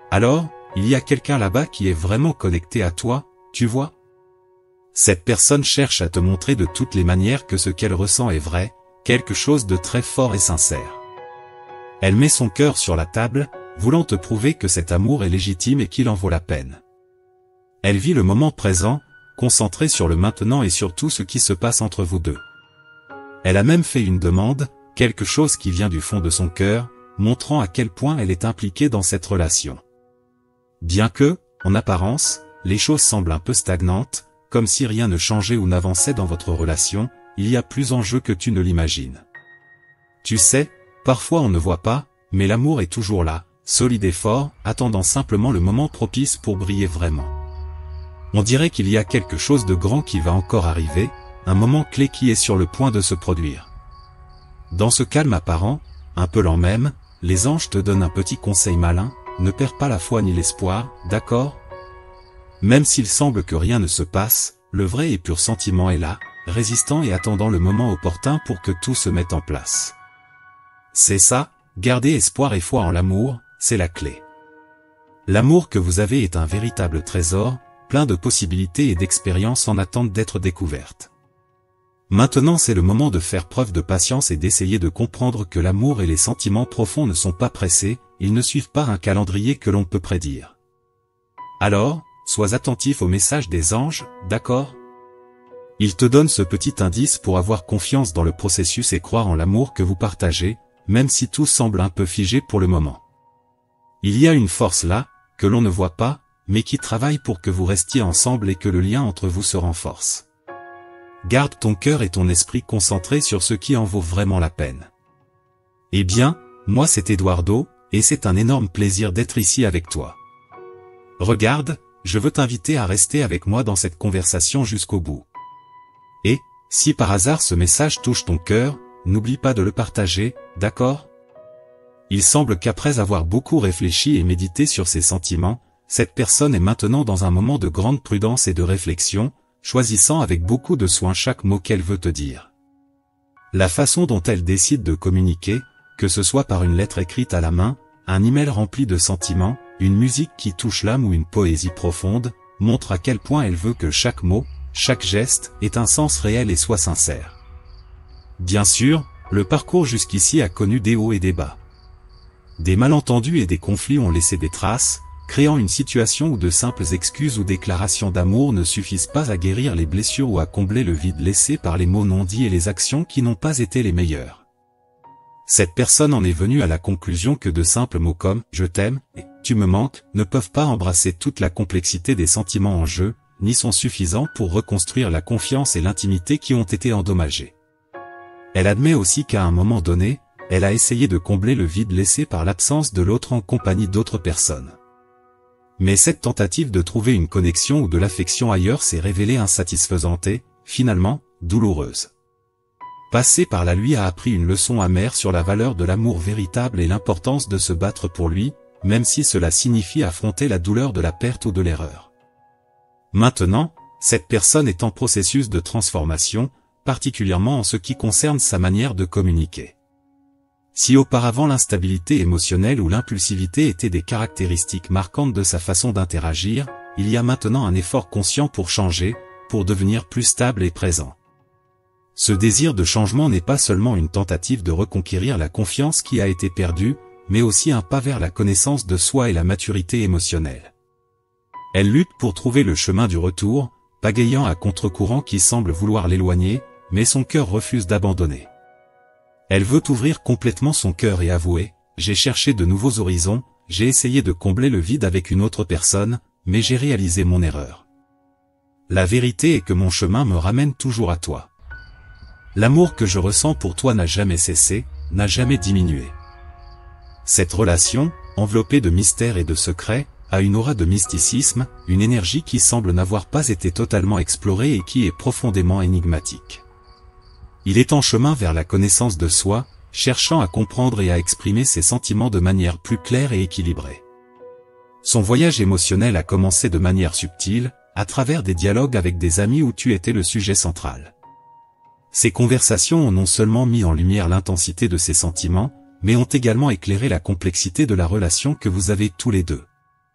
Alors, il y a quelqu'un là-bas qui est vraiment connecté à toi, tu vois? Cette personne cherche à te montrer de toutes les manières que ce qu'elle ressent est vrai, quelque chose de très fort et sincère. Elle met son cœur sur la table, voulant te prouver que cet amour est légitime et qu'il en vaut la peine. Elle vit le moment présent, concentrée sur le maintenant et sur tout ce qui se passe entre vous deux. Elle a même fait une demande, quelque chose qui vient du fond de son cœur, montrant à quel point elle est impliquée dans cette relation. Bien que, en apparence, les choses semblent un peu stagnantes, comme si rien ne changeait ou n'avançait dans votre relation, il y a plus en jeu que tu ne l'imagines. Tu sais, parfois on ne voit pas, mais l'amour est toujours là, solide et fort, attendant simplement le moment propice pour briller vraiment. On dirait qu'il y a quelque chose de grand qui va encore arriver, un moment clé qui est sur le point de se produire. Dans ce calme apparent, un peu lent même, les anges te donnent un petit conseil malin, ne perds pas la foi ni l'espoir, d'accord? Même s'il semble que rien ne se passe, le vrai et pur sentiment est là, résistant et attendant le moment opportun pour que tout se mette en place. C'est ça, garder espoir et foi en l'amour, c'est la clé. L'amour que vous avez est un véritable trésor, plein de possibilités et d'expériences en attente d'être découvertes. Maintenant c'est le moment de faire preuve de patience et d'essayer de comprendre que l'amour et les sentiments profonds ne sont pas pressés, ils ne suivent pas un calendrier que l'on peut prédire. Alors, sois attentif au message des anges, d'accord? Ils te donnent ce petit indice pour avoir confiance dans le processus et croire en l'amour que vous partagez, même si tout semble un peu figé pour le moment. Il y a une force là, que l'on ne voit pas, mais qui travaille pour que vous restiez ensemble et que le lien entre vous se renforce. Garde ton cœur et ton esprit concentrés sur ce qui en vaut vraiment la peine. Eh bien, moi c'est Eduardo, et c'est un énorme plaisir d'être ici avec toi. Regarde, je veux t'inviter à rester avec moi dans cette conversation jusqu'au bout. Et, si par hasard ce message touche ton cœur, n'oublie pas de le partager, d'accord? Il semble qu'après avoir beaucoup réfléchi et médité sur ses sentiments, cette personne est maintenant dans un moment de grande prudence et de réflexion, choisissant avec beaucoup de soin chaque mot qu'elle veut te dire. La façon dont elle décide de communiquer, que ce soit par une lettre écrite à la main, un email rempli de sentiments, une musique qui touche l'âme ou une poésie profonde, montre à quel point elle veut que chaque mot, chaque geste, ait un sens réel et soit sincère. Bien sûr, le parcours jusqu'ici a connu des hauts et des bas. Des malentendus et des conflits ont laissé des traces, créant une situation où de simples excuses ou déclarations d'amour ne suffisent pas à guérir les blessures ou à combler le vide laissé par les mots non dits et les actions qui n'ont pas été les meilleures. Cette personne en est venue à la conclusion que de simples mots comme « je t'aime » et « tu me manques » ne peuvent pas embrasser toute la complexité des sentiments en jeu, ni sont suffisants pour reconstruire la confiance et l'intimité qui ont été endommagées. Elle admet aussi qu'à un moment donné, elle a essayé de combler le vide laissé par l'absence de l'autre en compagnie d'autres personnes. Mais cette tentative de trouver une connexion ou de l'affection ailleurs s'est révélée insatisfaisante et, finalement, douloureuse. Passer par là lui a appris une leçon amère sur la valeur de l'amour véritable et l'importance de se battre pour lui, même si cela signifie affronter la douleur de la perte ou de l'erreur. Maintenant, cette personne est en processus de transformation, particulièrement en ce qui concerne sa manière de communiquer. Si auparavant l'instabilité émotionnelle ou l'impulsivité étaient des caractéristiques marquantes de sa façon d'interagir, il y a maintenant un effort conscient pour changer, pour devenir plus stable et présent. Ce désir de changement n'est pas seulement une tentative de reconquérir la confiance qui a été perdue, mais aussi un pas vers la connaissance de soi et la maturité émotionnelle. Elle lutte pour trouver le chemin du retour, pagayant à contre-courant qui semble vouloir l'éloigner, mais son cœur refuse d'abandonner. Elle veut ouvrir complètement son cœur et avouer « J'ai cherché de nouveaux horizons, j'ai essayé de combler le vide avec une autre personne, mais j'ai réalisé mon erreur. La vérité est que mon chemin me ramène toujours à toi. L'amour que je ressens pour toi n'a jamais cessé, n'a jamais diminué. » Cette relation, enveloppée de mystères et de secrets, a une aura de mysticisme, une énergie qui semble n'avoir pas été totalement explorée et qui est profondément énigmatique. Il est en chemin vers la connaissance de soi, cherchant à comprendre et à exprimer ses sentiments de manière plus claire et équilibrée. Son voyage émotionnel a commencé de manière subtile, à travers des dialogues avec des amis où tu étais le sujet central. Ces conversations ont non seulement mis en lumière l'intensité de ses sentiments, mais ont également éclairé la complexité de la relation que vous avez tous les deux.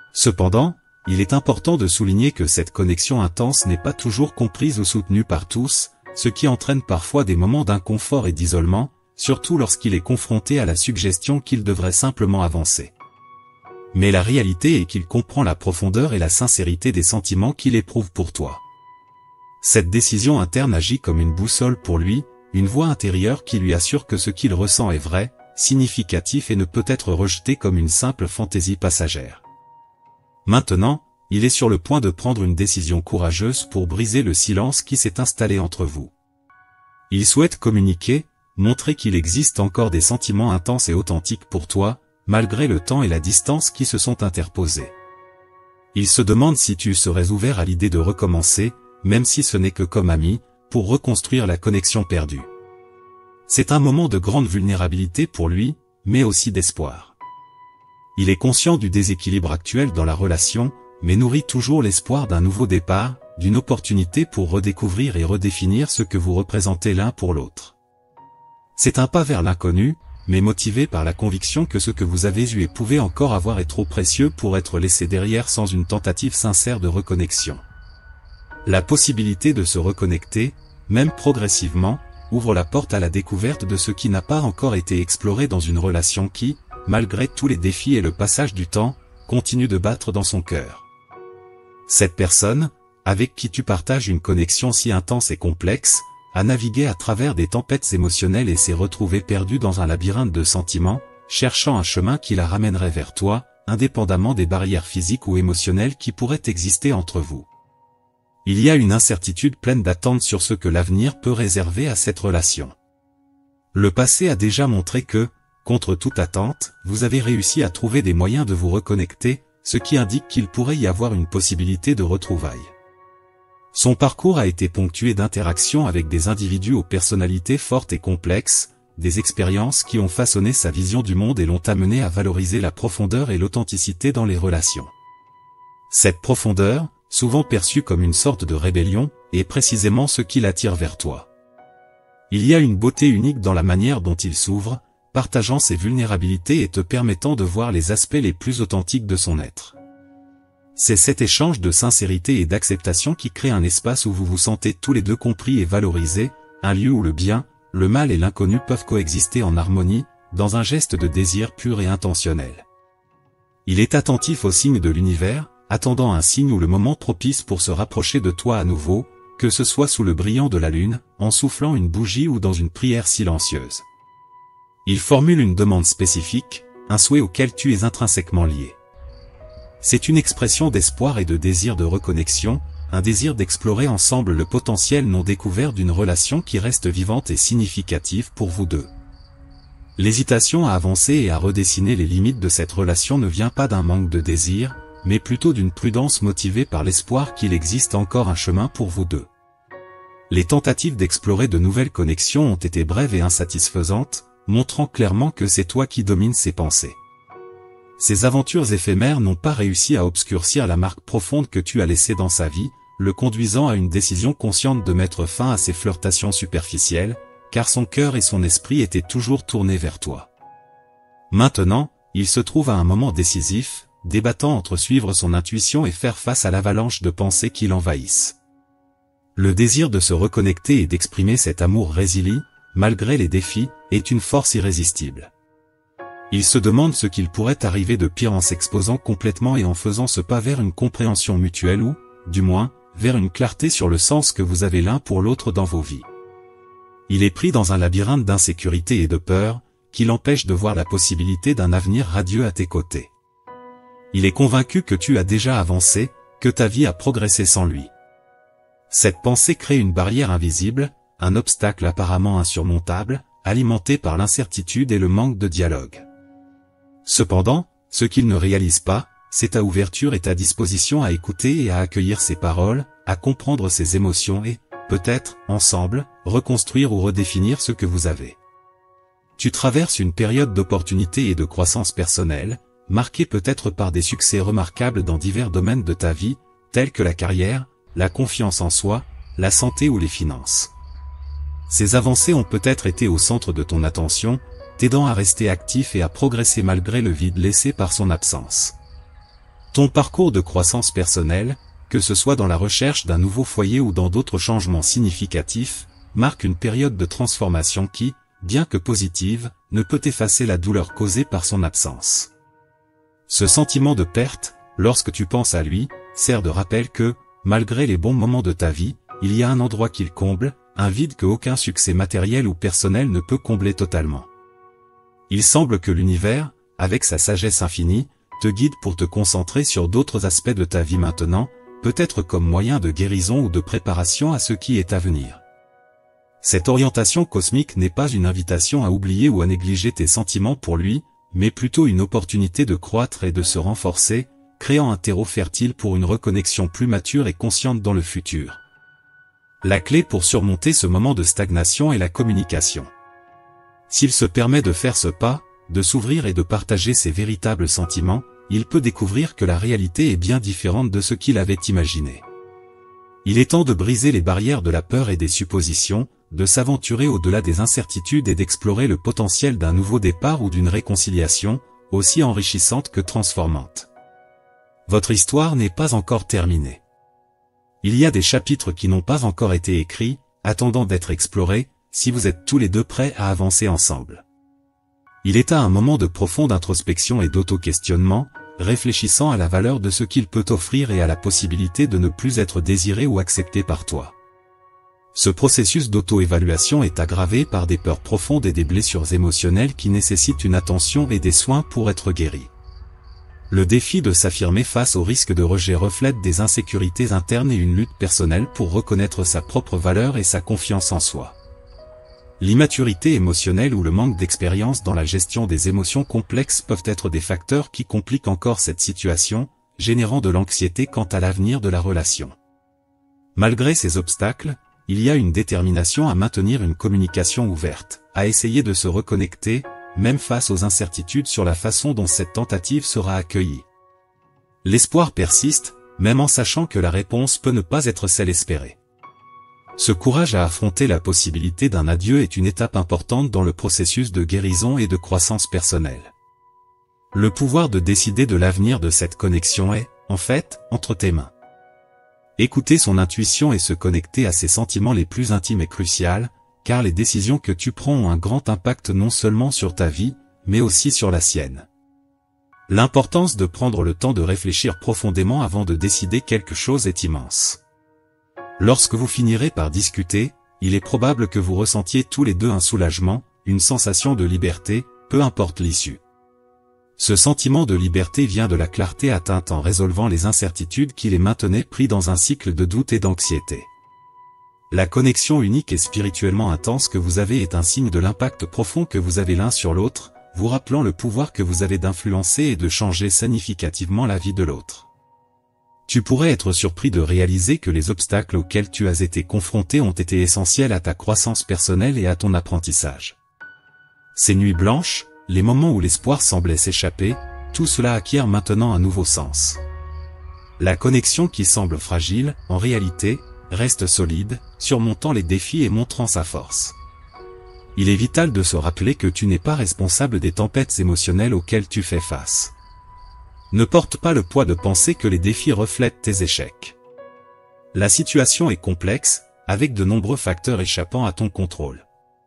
Cependant, il est important de souligner que cette connexion intense n'est pas toujours comprise ou soutenue par tous, ce qui entraîne parfois des moments d'inconfort et d'isolement, surtout lorsqu'il est confronté à la suggestion qu'il devrait simplement avancer. Mais la réalité est qu'il comprend la profondeur et la sincérité des sentiments qu'il éprouve pour toi. Cette décision interne agit comme une boussole pour lui, une voix intérieure qui lui assure que ce qu'il ressent est vrai, significatif et ne peut être rejeté comme une simple fantaisie passagère. Maintenant, il est sur le point de prendre une décision courageuse pour briser le silence qui s'est installé entre vous. Il souhaite communiquer, montrer qu'il existe encore des sentiments intenses et authentiques pour toi, malgré le temps et la distance qui se sont interposés. Il se demande si tu serais ouvert à l'idée de recommencer, même si ce n'est que comme ami, pour reconstruire la connexion perdue. C'est un moment de grande vulnérabilité pour lui, mais aussi d'espoir. Il est conscient du déséquilibre actuel dans la relation, mais nourrit toujours l'espoir d'un nouveau départ, d'une opportunité pour redécouvrir et redéfinir ce que vous représentez l'un pour l'autre. C'est un pas vers l'inconnu, mais motivé par la conviction que ce que vous avez eu et pouvez encore avoir est trop précieux pour être laissé derrière sans une tentative sincère de reconnexion. La possibilité de se reconnecter, même progressivement, ouvre la porte à la découverte de ce qui n'a pas encore été exploré dans une relation qui, malgré tous les défis et le passage du temps, continue de battre dans son cœur. Cette personne, avec qui tu partages une connexion si intense et complexe, a navigué à travers des tempêtes émotionnelles et s'est retrouvée perdue dans un labyrinthe de sentiments, cherchant un chemin qui la ramènerait vers toi, indépendamment des barrières physiques ou émotionnelles qui pourraient exister entre vous. Il y a une incertitude pleine d'attentes sur ce que l'avenir peut réserver à cette relation. Le passé a déjà montré que, contre toute attente, vous avez réussi à trouver des moyens de vous reconnecter, ce qui indique qu'il pourrait y avoir une possibilité de retrouvailles. Son parcours a été ponctué d'interactions avec des individus aux personnalités fortes et complexes, des expériences qui ont façonné sa vision du monde et l'ont amené à valoriser la profondeur et l'authenticité dans les relations. Cette profondeur, souvent perçue comme une sorte de rébellion, est précisément ce qui l'attire vers toi. Il y a une beauté unique dans la manière dont il s'ouvre, partageant ses vulnérabilités et te permettant de voir les aspects les plus authentiques de son être. C'est cet échange de sincérité et d'acceptation qui crée un espace où vous vous sentez tous les deux compris et valorisés, un lieu où le bien, le mal et l'inconnu peuvent coexister en harmonie, dans un geste de désir pur et intentionnel. Il est attentif aux signes de l'univers, attendant un signe ou le moment propice pour se rapprocher de toi à nouveau, que ce soit sous le brillant de la lune, en soufflant une bougie ou dans une prière silencieuse. Il formule une demande spécifique, un souhait auquel tu es intrinsèquement lié. C'est une expression d'espoir et de désir de reconnexion, un désir d'explorer ensemble le potentiel non découvert d'une relation qui reste vivante et significative pour vous deux. L'hésitation à avancer et à redessiner les limites de cette relation ne vient pas d'un manque de désir, mais plutôt d'une prudence motivée par l'espoir qu'il existe encore un chemin pour vous deux. Les tentatives d'explorer de nouvelles connexions ont été brèves et insatisfaisantes, montrant clairement que c'est toi qui domines ses pensées. Ces aventures éphémères n'ont pas réussi à obscurcir la marque profonde que tu as laissée dans sa vie, le conduisant à une décision consciente de mettre fin à ses flirtations superficielles, car son cœur et son esprit étaient toujours tournés vers toi. Maintenant, il se trouve à un moment décisif, débattant entre suivre son intuition et faire face à l'avalanche de pensées qui l'envahissent. Le désir de se reconnecter et d'exprimer cet amour résili, malgré les défis, est une force irrésistible. Il se demande ce qu'il pourrait arriver de pire en s'exposant complètement et en faisant ce pas vers une compréhension mutuelle ou, du moins, vers une clarté sur le sens que vous avez l'un pour l'autre dans vos vies. Il est pris dans un labyrinthe d'insécurité et de peur, qui l'empêche de voir la possibilité d'un avenir radieux à tes côtés. Il est convaincu que tu as déjà avancé, que ta vie a progressé sans lui. Cette pensée crée une barrière invisible, un obstacle apparemment insurmontable, alimenté par l'incertitude et le manque de dialogue. Cependant, ce qu'il ne réalise pas, c'est ta ouverture et ta disposition à écouter et à accueillir ses paroles, à comprendre ses émotions et, peut-être, ensemble, reconstruire ou redéfinir ce que vous avez. Tu traverses une période d'opportunité et de croissance personnelle, marquée peut-être par des succès remarquables dans divers domaines de ta vie, tels que la carrière, la confiance en soi, la santé ou les finances. Ces avancées ont peut-être été au centre de ton attention, t'aidant à rester actif et à progresser malgré le vide laissé par son absence. Ton parcours de croissance personnelle, que ce soit dans la recherche d'un nouveau foyer ou dans d'autres changements significatifs, marque une période de transformation qui, bien que positive, ne peut effacer la douleur causée par son absence. Ce sentiment de perte, lorsque tu penses à lui, sert de rappel que, malgré les bons moments de ta vie, il y a un endroit qu'il comble, un vide que aucun succès matériel ou personnel ne peut combler totalement. Il semble que l'univers, avec sa sagesse infinie, te guide pour te concentrer sur d'autres aspects de ta vie maintenant, peut-être comme moyen de guérison ou de préparation à ce qui est à venir. Cette orientation cosmique n'est pas une invitation à oublier ou à négliger tes sentiments pour lui, mais plutôt une opportunité de croître et de se renforcer, créant un terreau fertile pour une reconnexion plus mature et consciente dans le futur. La clé pour surmonter ce moment de stagnation est la communication. S'il se permet de faire ce pas, de s'ouvrir et de partager ses véritables sentiments, il peut découvrir que la réalité est bien différente de ce qu'il avait imaginé. Il est temps de briser les barrières de la peur et des suppositions, de s'aventurer au-delà des incertitudes et d'explorer le potentiel d'un nouveau départ ou d'une réconciliation, aussi enrichissante que transformante. Votre histoire n'est pas encore terminée. Il y a des chapitres qui n'ont pas encore été écrits, attendant d'être explorés, si vous êtes tous les deux prêts à avancer ensemble. Il est à un moment de profonde introspection et d'auto-questionnement, réfléchissant à la valeur de ce qu'il peut offrir et à la possibilité de ne plus être désiré ou accepté par toi. Ce processus d'auto-évaluation est aggravé par des peurs profondes et des blessures émotionnelles qui nécessitent une attention et des soins pour être guéris. Le défi de s'affirmer face au risque de rejet reflète des insécurités internes et une lutte personnelle pour reconnaître sa propre valeur et sa confiance en soi. L'immaturité émotionnelle ou le manque d'expérience dans la gestion des émotions complexes peuvent être des facteurs qui compliquent encore cette situation, générant de l'anxiété quant à l'avenir de la relation. Malgré ces obstacles, il y a une détermination à maintenir une communication ouverte, à essayer de se reconnecter, même face aux incertitudes sur la façon dont cette tentative sera accueillie. L'espoir persiste, même en sachant que la réponse peut ne pas être celle espérée. Ce courage à affronter la possibilité d'un adieu est une étape importante dans le processus de guérison et de croissance personnelle. Le pouvoir de décider de l'avenir de cette connexion est, en fait, entre tes mains. Écouter son intuition et se connecter à ses sentiments les plus intimes est crucial, car les décisions que tu prends ont un grand impact non seulement sur ta vie, mais aussi sur la sienne. L'importance de prendre le temps de réfléchir profondément avant de décider quelque chose est immense. Lorsque vous finirez par discuter, il est probable que vous ressentiez tous les deux un soulagement, une sensation de liberté, peu importe l'issue. Ce sentiment de liberté vient de la clarté atteinte en résolvant les incertitudes qui les maintenaient pris dans un cycle de doute et d'anxiété. La connexion unique et spirituellement intense que vous avez est un signe de l'impact profond que vous avez l'un sur l'autre, vous rappelant le pouvoir que vous avez d'influencer et de changer significativement la vie de l'autre. Tu pourrais être surpris de réaliser que les obstacles auxquels tu as été confronté ont été essentiels à ta croissance personnelle et à ton apprentissage. Ces nuits blanches, les moments où l'espoir semblait s'échapper, tout cela acquiert maintenant un nouveau sens. La connexion qui semble fragile, en réalité, reste solide, surmontant les défis et montrant sa force. Il est vital de se rappeler que tu n'es pas responsable des tempêtes émotionnelles auxquelles tu fais face. Ne porte pas le poids de penser que les défis reflètent tes échecs. La situation est complexe, avec de nombreux facteurs échappant à ton contrôle.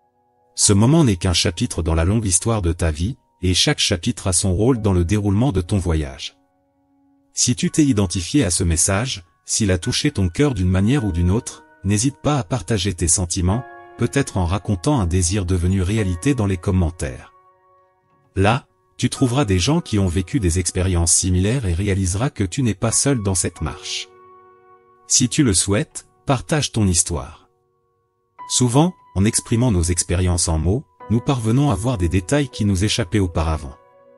Ce moment n'est qu'un chapitre dans la longue histoire de ta vie, et chaque chapitre a son rôle dans le déroulement de ton voyage. Si tu t'es identifié à ce message, s'il a touché ton cœur d'une manière ou d'une autre, n'hésite pas à partager tes sentiments, peut-être en racontant un désir devenu réalité dans les commentaires. Là, tu trouveras des gens qui ont vécu des expériences similaires et réaliseras que tu n'es pas seul dans cette marche. Si tu le souhaites, partage ton histoire. Souvent, en exprimant nos expériences en mots, nous parvenons à voir des détails qui nous échappaient auparavant.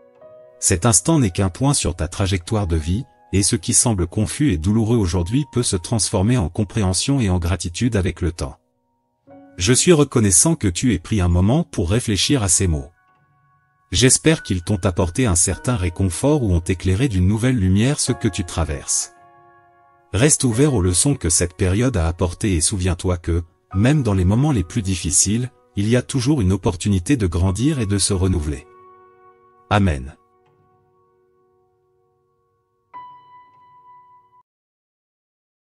Cet instant n'est qu'un point sur ta trajectoire de vie, et ce qui semble confus et douloureux aujourd'hui peut se transformer en compréhension et en gratitude avec le temps. Je suis reconnaissant que tu aies pris un moment pour réfléchir à ces mots. J'espère qu'ils t'ont apporté un certain réconfort ou ont éclairé d'une nouvelle lumière ce que tu traverses. Reste ouvert aux leçons que cette période a apportées et souviens-toi que, même dans les moments les plus difficiles, il y a toujours une opportunité de grandir et de se renouveler. Amen.